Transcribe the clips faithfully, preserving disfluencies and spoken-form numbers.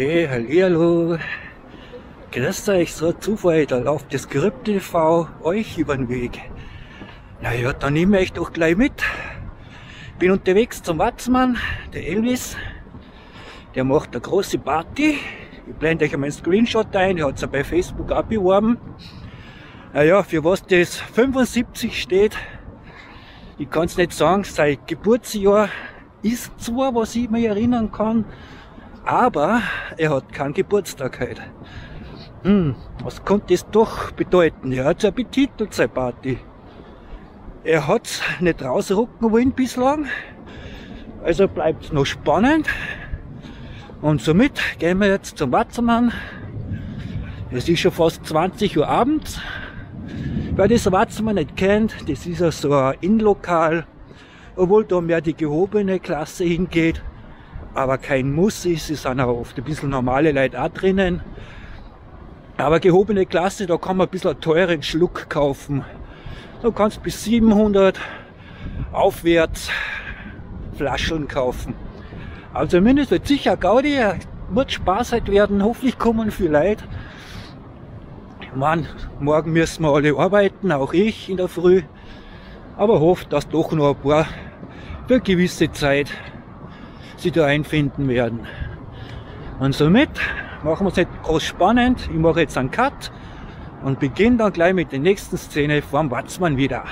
Hey, hallihallo. Grüßt euch, so Zufall, da läuft das Krypto T V euch über den Weg. Naja, dann nehme ich euch doch gleich mit. Bin unterwegs zum Watzmann, der Elvis. Der macht eine große Party. Ich blende euch einmal einen Screenshot ein, der hat es ja bei Facebook abgeworben. Naja, für was das fünfundsiebzig steht, ich kann es nicht sagen, sein Geburtsjahr ist zwar, was ich mich erinnern kann, aber er hat keinen Geburtstag heute. Hm, was könnte das doch bedeuten? Er hat ja betitelt, seine Party. Er hat nicht rausrücken wollen bislang, also bleibt es noch spannend. Und somit gehen wir jetzt zum Watzmann. Es ist schon fast zwanzig Uhr abends. Wer das Watzmann nicht kennt, das ist ja so ein Innenlokal, obwohl da mehr die gehobene Klasse hingeht, aber kein Muss ist, es sind auch oft ein bisschen normale Leute auch drinnen. Aber gehobene Klasse, da kann man ein bisschen einen teuren Schluck kaufen. Du kannst bis siebenhundert aufwärts Flaschen kaufen. Also zumindest wird sicher Gaudi, wird Spaß halt werden, hoffentlich kommen viele Leute. Ich meine, morgen müssen wir alle arbeiten, auch ich in der Früh. Aber hofft, dass doch noch ein paar für eine gewisse Zeit sich da einfinden werden. Und somit machen wir es nicht groß spannend. Ich mache jetzt einen Cut und beginne dann gleich mit der nächsten Szene vom Watzmann wieder.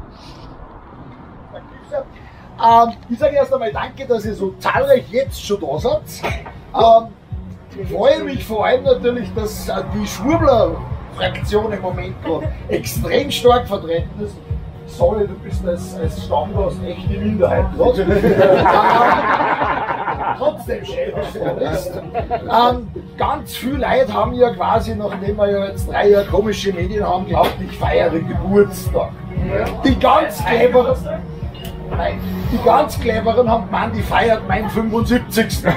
Ähm, ich sage erst einmal danke, dass ihr so zahlreich jetzt schon da seid. Ähm, ich freue mich vor allem natürlich, dass die Schwurbler-Fraktion im Moment extrem stark vertreten ist. Sorry, du bist als, als Stammgast echt die Minderheit. Trotzdem schön, dass du da bist. Ähm, ganz viele Leute haben ja quasi, nachdem wir ja jetzt drei Jahre komische Medien haben, geglaubt, ich feiere Geburtstag. Die ganz cleveren, nein, die ganz cleveren haben gemeint, die feiert meinen fünfundsiebzigsten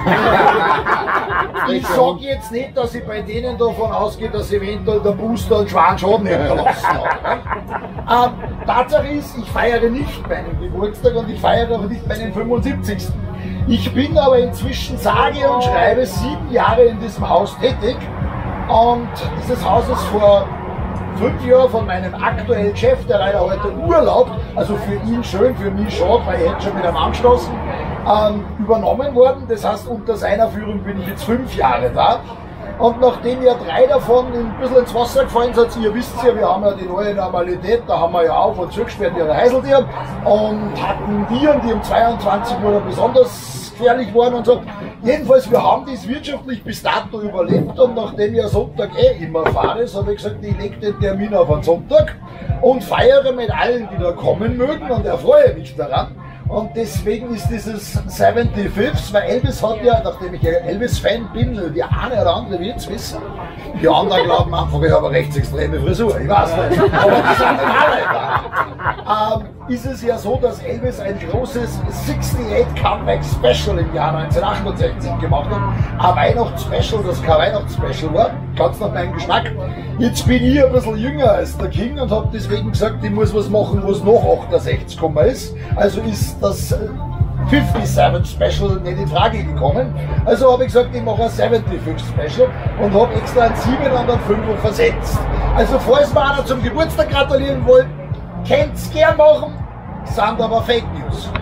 Ich sage jetzt nicht, dass ich bei denen davon ausgehe, dass eventuell der Booster einen schweren Schaden hinterlassen hat. Ähm, Tatsache ist, ich feiere nicht meinen Geburtstag und ich feiere auch nicht meinen fünfundsiebzigsten Ich bin aber inzwischen sage und schreibe sieben Jahre in diesem Haus tätig und dieses Haus ist vor fünf Jahren von meinem aktuellen Chef, der leider heute urlaubt, also für ihn schön, für mich schon, weil ich hätte schon mit einem angeschlossen, ähm, übernommen worden. Das heißt, unter seiner Führung bin ich jetzt fünf Jahre da. Und nachdem ja drei davon ein bisschen ins Wasser gefallen sind, ihr wisst ja, wir haben ja die neue Normalität, da haben wir ja auf und zugesperrt ihre Heiseltiere und hatten Viren, die um zweiundzwanzig Uhr besonders gefährlich waren und so. Jedenfalls, wir haben das wirtschaftlich bis dato überlebt und nachdem ich am Sonntag eh immer fahre, so habe ich gesagt, ich lege den Termin auf einen Sonntag und feiere mit allen, die da kommen mögen und erfreue mich daran. Und deswegen ist dieses fünfundsiebzigste weil Elvis hat ja, nachdem ich ja Elvis-Fan bin, die eine oder andere wird es wissen, die anderen glauben einfach, ich habe eine rechtsextreme Frisur, ich weiß nicht, aber die sind alle da. Ähm, ist es ja so, dass Elvis ein großes achtundachtzig Comeback Special im Jahr neunzehnhundertachtundsechzig gemacht hat, ein Weihnachtsspecial, das kein Weihnachtsspecial war, ganz nach meinem Geschmack. Jetzt bin ich ein bisschen jünger als der King und habe deswegen gesagt, ich muss was machen, was noch achtundsechzig ist. Also ist das fünfundsiebzigste Special nicht in Frage gekommen. Also habe ich gesagt, ich mache ein siebenundsiebzigste Special und habe extra ein sieben und ein fünf versetzt. Also falls mir einer zum Geburtstag gratulieren wollt, könnt ihr gern machen, sind aber Fake News.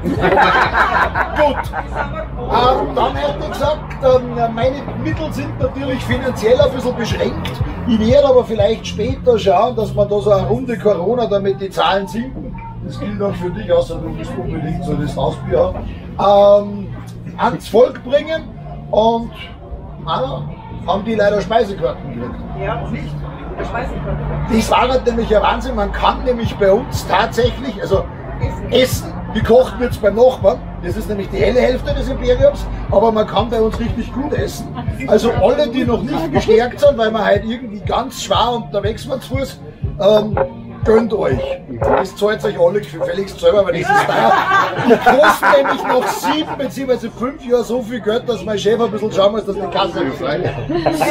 Gut. Ähm, dann hätte ich gesagt, ähm, meine Mittel sind natürlich finanziell ein bisschen beschränkt. Ich werde aber vielleicht später schauen, dass man da so eine Runde Corona, damit die Zahlen sinken. Das gilt auch für dich, außer du bist unbedingt so das Hausbier haben. Ähm, ans Volk bringen und ah, haben die leider Speisekarten gekriegt. Ja, nicht. Das war halt nämlich ein Wahnsinn, man kann nämlich bei uns tatsächlich, also essen, gekocht wird es beim Nachbarn, das ist nämlich die helle Hälfte des Imperiums, aber man kann bei uns richtig gut essen. Also alle, die noch nicht gestärkt sind, weil wir halt irgendwie ganz schwer unterwegs waren zu Fuß, ähm, gönnt euch. Das zahlt euch alle gefälligst selber, weil das ist teuer. Ich koste nämlich nach sieben bzw. fünf Jahren so viel Geld, dass mein Chef ein bisschen schauen muss, dass die Kasse befreit. So.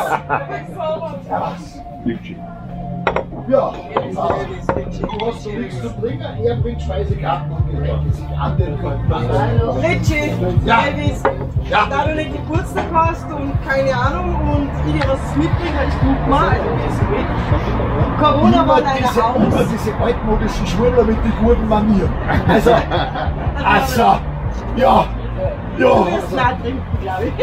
Ja, du hast so nichts zu bringen, er bringt Speisekarten und Getränke sich an den Körper. Richie, Ja. Elvis, Ja. Da du den Geburtstag hast und keine Ahnung und ich dir was mitbringe, ich guck mal, also wie es geht. Corona war deine diese, Haus. immer diese altmodischen Schwurbler mit den guten Manieren. Also, also, ja, Du ja. wirst klar trinken, glaube ich.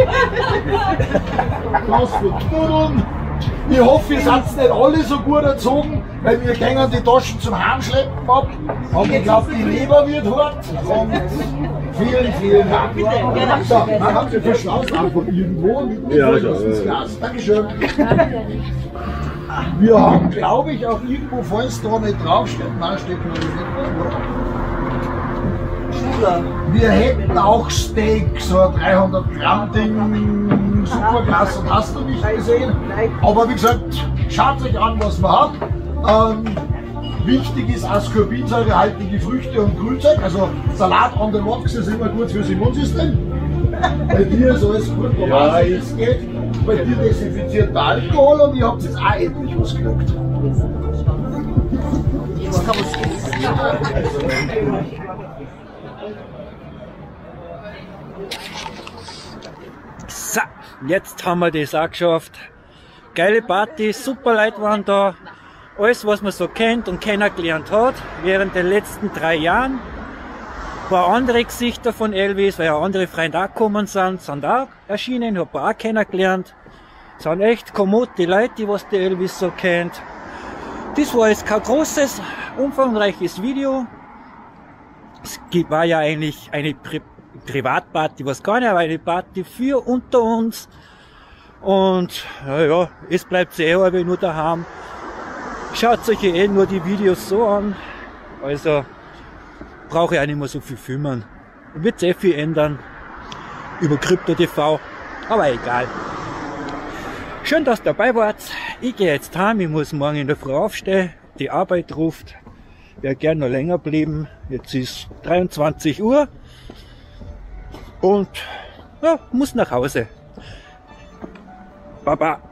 Das wird knuddeln. Ich hoffe, ihr seid nicht alle so gut erzogen, weil wir gehen die Taschen zum Heimschleppen ab. Aber ich glaube, die Leber wird hart. Und vielen, vielen Dank. So, man hat sich verschlossen einfach irgendwo. Ja, ja, ja. Dankeschön. Wir haben, glaube ich, auch irgendwo, falls da nicht draufsteht, nein, steht noch nicht drauf. Wir hätten auch Steak, so ein dreihundert Gramm Ding, superklasse, und hast du nicht gesehen. Aber wie gesagt, schaut euch an, was man hat. Ähm, wichtig ist ascorbinsäurehaltige Früchte und Grünzeug, also Salat on the rocks ist immer gut fürs Immunsystem. Bei dir ist alles gut, wo ja, es geht. Bei dir desinfiziert der Alkohol und ihr habt jetzt auch endlich was gekriegt. Jetzt kann man es So, jetzt haben wir das auch geschafft. Geile Party, super Leute waren da. Alles, was man so kennt und kennengelernt hat während den letzten drei Jahren. Ein paar andere Gesichter von Elvis, weil ja andere Freunde auch gekommen sind, sind auch erschienen, hab auch kennengelernt. Sind echt kommod die Leute, die was der Elvis so kennt. Das war jetzt kein großes, umfangreiches Video. Es war ja eigentlich eine Pri Privatparty, was gar nicht, aber eine Party für unter uns. Und naja, es bleibt sehr aber nur daheim. Schaut euch eh nur die Videos so an. Also brauche ich auch nicht mehr so viel filmen. Wird sehr viel ändern über Krypto T V, aber egal. Schön, dass ihr dabei wart. Ich gehe jetzt heim, ich muss morgen in der Früh aufstehen. Die Arbeit ruft. Wäre gern noch länger bleiben. Jetzt ist dreiundzwanzig Uhr. Und ja, muss nach Hause. Baba.